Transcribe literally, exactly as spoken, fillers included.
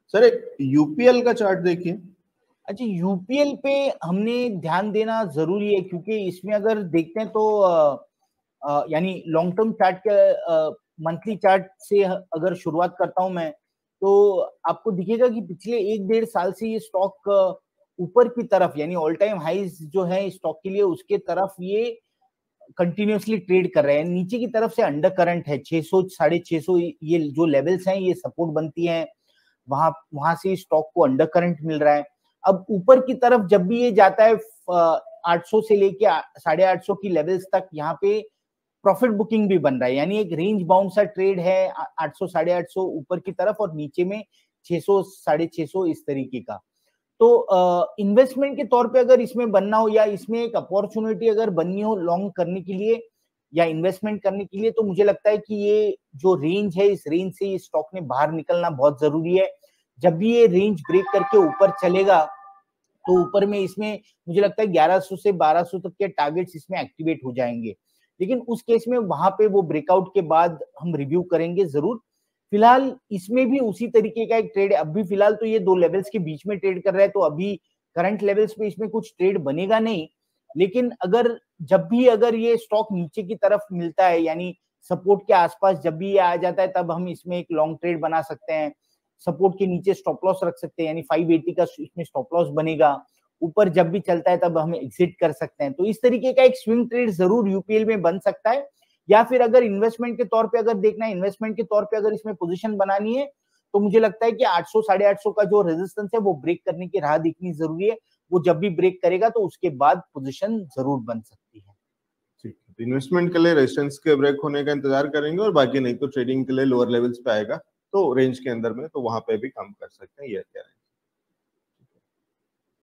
Sir एक UPL का chart देखिए। अच्छा, यूपीएल पे हमने ध्यान देना जरूरी है, क्योंकि इसमें अगर देखते हैं तो यानी लॉन्ग टर्म चार्ट के मंथली चार्ट से अगर शुरुआत करता हूं मैं, तो आपको दिखेगा कि पिछले एक डेढ़ साल से ये स्टॉक ऊपर की तरफ, यानी ऑल टाइम हाइज जो है स्टॉक के लिए, उसके तरफ ये कंटिन्यूअसली ट्रेड कर रहे हैं। नीचे की तरफ से अंडर करंट है, छह सौ साढ़े छह सौ ये जो लेवल्स हैं ये सपोर्ट बनती हैं, वहां वहां से स्टॉक को अंडर करंट मिल रहा है। अब ऊपर की तरफ जब भी ये जाता है आठ सौ से लेके साढ़े आठ सौ की लेवल्स तक, यहाँ पे प्रॉफिट बुकिंग भी बन रहा है, यानी एक रेंज बाउंड सा ट्रेड है, आठ सौ साढ़े आठ सौ ऊपर की तरफ और नीचे में छह सौ साढ़े छह सौ इस तरीके का। तो इन्वेस्टमेंट के तौर पे अगर इसमें बनना हो या इसमें एक अपॉर्चुनिटी अगर बननी हो लॉन्ग करने के लिए या इन्वेस्टमेंट करने के लिए, तो मुझे लगता है कि ये जो रेंज है, इस रेंज से ये स्टॉक ने बाहर निकलना बहुत जरूरी है। जब भी ये रेंज ब्रेक करके ऊपर चलेगा, तो ऊपर में इसमें मुझे लगता है ग्यारह सौ से बारह सौ तक के टारगेट्स इसमें एक्टिवेट हो जाएंगे। लेकिन उस केस में वहां पे वो ब्रेकआउट के बाद हम रिव्यू करेंगे जरूर। फिलहाल इसमें भी उसी तरीके का एक ट्रेड है। अभी फिलहाल तो ये दो लेवल्स के बीच में ट्रेड कर रहा है, तो अभी करंट लेवल्स पे इसमें कुछ ट्रेड बनेगा नहीं। लेकिन अगर जब भी अगर ये स्टॉक नीचे की तरफ मिलता है, यानी सपोर्ट के आसपास जब भी ये आ जाता है, तब हम इसमें एक लॉन्ग ट्रेड बना सकते हैं। सपोर्ट के नीचे स्टॉप लॉस रख सकते हैं, यानी पाँच सौ अस्सी का इसमें स्टॉप लॉस बनेगा। ऊपर जब भी चलता है तब हम एग्जिट कर सकते हैं। तो इस तरीके का एक स्विंग ट्रेड जरूर यूपीएल में बन सकता है। या फिर अगर इन्वेस्टमेंट के तौर पे अगर देखना है, इन्वेस्टमेंट के तौर पे अगर इसमें पोजीशन बनानी है, तो मुझे लगता है कि आठ सौ साढ़े आठ सौ का जो रेजिस्टेंस है वो ब्रेक करने की राह देखनी जरूरी है। वो जब भी ब्रेक करेगा तो उसके बाद पोजीशन जरूर बन सकती है। ठीक है, तो इन्वेस्टमेंट के लिए रेजिस्टेंस के ब्रेक होने का इंतजार करेंगे, और बाकी नहीं तो ट्रेडिंग के लिए लोअर लेवल्स पे आएगा तो रेंज के अंदर में, तो वहां पे भी काम कर सकते हैं, ये क्या है।